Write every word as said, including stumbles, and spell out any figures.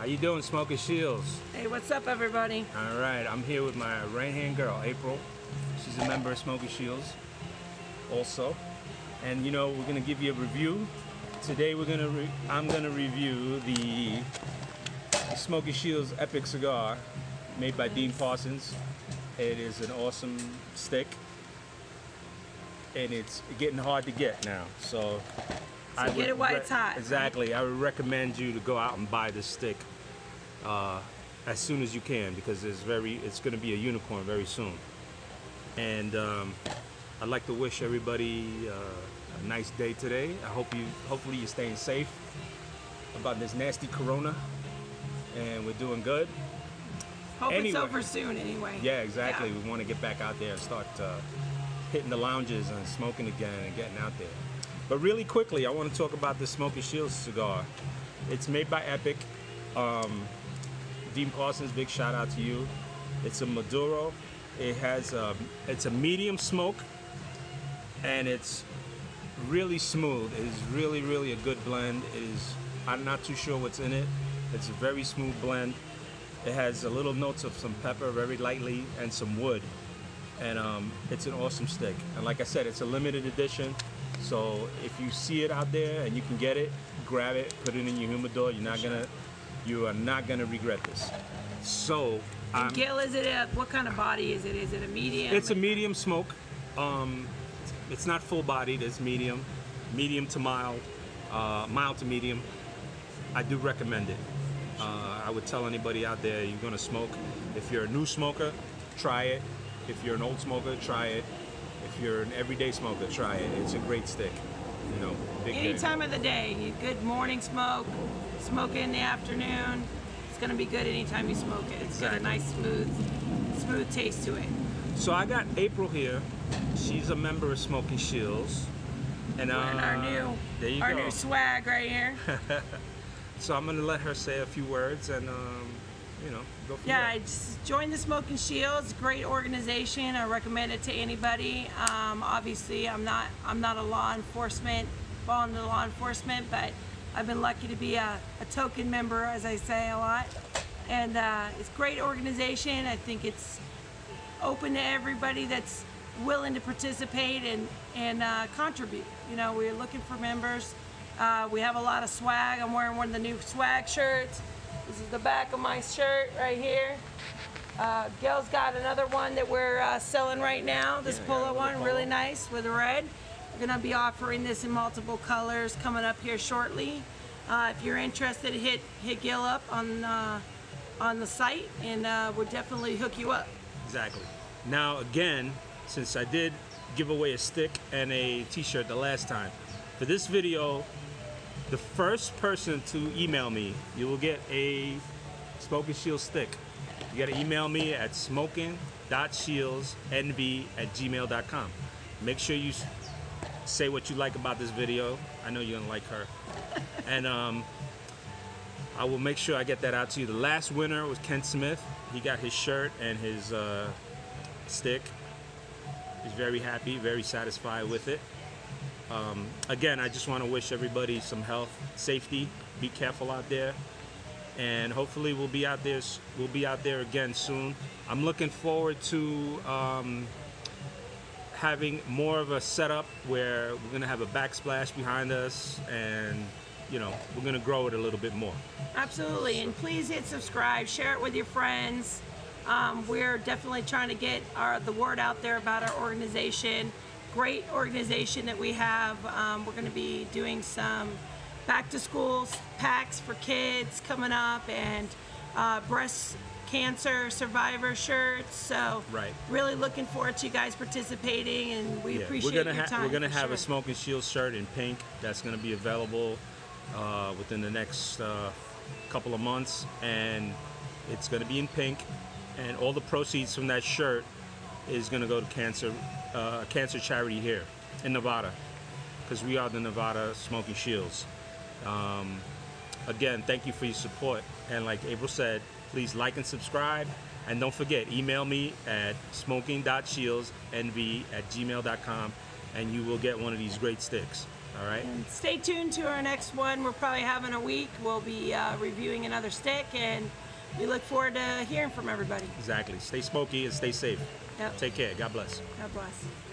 How you doing, Smoking Shields? Hey, what's up, everybody? All right, I'm here with my right-hand girl, April. She's a member of Smoking Shields also. And you know, we're gonna give you a review. Today we're gonna re I'm gonna review the, the Smoking Shields Epic Cigar made by Dean Parsons. It is an awesome stick. And it's getting hard to get now. So, so I get it while it's hot. Exactly. Right? I would recommend you to go out and buy this stick uh, as soon as you can, because it's very it's going to be a unicorn very soon. And um, I'd like to wish everybody uh, a nice day today. I hope you hopefully you're staying safe about this nasty corona, and we're doing good. Hope anyway, it's over soon anyway. Yeah, exactly. Yeah. We want to get back out there and start uh, hitting the lounges and smoking again and getting out there. But really quickly, I want to talk about the Smoking Shields cigar. It's made by Epic. Um, Dean Parsons, big shout out to you. It's a Maduro. It has a, it's a medium smoke, and it's really smooth. It is really, really a good blend. It is, I'm not too sure what's in it. It's a very smooth blend. It has a little notes of some pepper, very lightly, and some wood. And um, it's an awesome stick. And like I said, it's a limited edition. So if you see it out there and you can get it, grab it, put it in your humidor. You're not gonna, you are not gonna regret this. So, and um, Gil, is it a, what kind of body is it? Is it a medium? It's a medium smoke. Um, it's not full bodied. It's medium, medium to mild, uh, mild to medium. I do recommend it. Uh, I would tell anybody out there, you're gonna smoke. If you're a new smoker, try it. If you're an old smoker, try it. If you're an everyday smoker, try it. It's a great stick. You know, big any day. time of the day. Good morning smoke, smoke it in the afternoon. It's gonna be good anytime you smoke it. It's exactly. got a nice smooth, smooth taste to it. So I got April here. She's a member of Smoking Shields, and uh, and our new, there you our go. new swag right here. So I'm gonna let her say a few words and. Um, You know, go from yeah, there. I just joined the Smoking Shields. Great organization. I recommend it to anybody. Um, obviously, I'm not I'm not a law enforcement, fall into law enforcement, but I've been lucky to be a, a token member, as I say a lot. And uh, it's a great organization. I think it's open to everybody that's willing to participate and and uh, contribute. You know, we're looking for members. Uh, we have a lot of swag. I'm wearing one of the new swag shirts. This is the back of my shirt right here. Uh, Gail's got another one that we're uh, selling right now. This yeah, polo one, polo. Really nice with red. We're gonna be offering this in multiple colors coming up here shortly. Uh, if you're interested, hit hit Gail up on uh, on the site, and uh, we'll definitely hook you up. Exactly. Now again, since I did give away a stick and a T-shirt the last time, for this video, the first person to email me, you will get a Smoking Shields stick. You gotta email me at smoking dot shields n v at gmail dot com. Make sure you say what you like about this video. I know you're gonna like her. And um, I will make sure I get that out to you. The last winner was Ken Smith. He got his shirt and his uh, stick. He's very happy, very satisfied with it. Um, again, I just want to wish everybody some health, safety. Be careful out there, and hopefully we'll be out there. We'll be out there again soon. I'm looking forward to um, having more of a setup where we're gonna have a backsplash behind us, and you know, we're gonna grow it a little bit more. Absolutely, and please hit subscribe, share it with your friends. Um, we're definitely trying to get our the word out there about our organization. Great organization that we have. Um, we're going to be doing some back to school packs for kids coming up, and uh, breast cancer survivor shirts. So right. really looking forward to you guys participating, and we yeah. appreciate we're gonna your time. We're going to have sure. a Smoking Shields shirt in pink that's going to be available uh, within the next uh, couple of months, and it's going to be in pink, and all the proceeds from that shirt is going to go to cancer uh, cancer charity here in Nevada, because we are the Nevada Smoking Shields. Um, again, thank you for your support, and like April said, please like and subscribe, and don't forget, email me at smoking dot shields n v at gmail dot com, and you will get one of these great sticks. All right. And stay tuned to our next one. We're probably having a week. We'll be uh, reviewing another stick, and we look forward to hearing from everybody. Exactly. Stay smoky and stay safe. Yep. Take care. God bless. God bless.